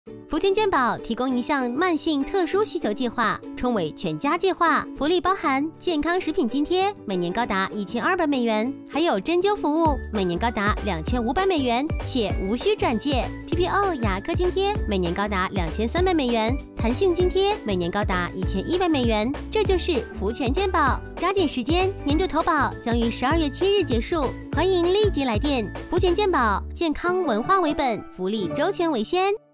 福全健保提供一项慢性特殊需求计划，称为全家计划，福利包含健康食品津贴，每年高达1200美元，还有针灸服务，每年高达2500美元，且无需转介。PPO 牙科津贴每年高达2300美元，弹性津贴每年高达1100美元。这就是福全健保，抓紧时间，年度投保将于12月7日结束，欢迎立即来电。福全健保，健康文化为本，福利周全为先。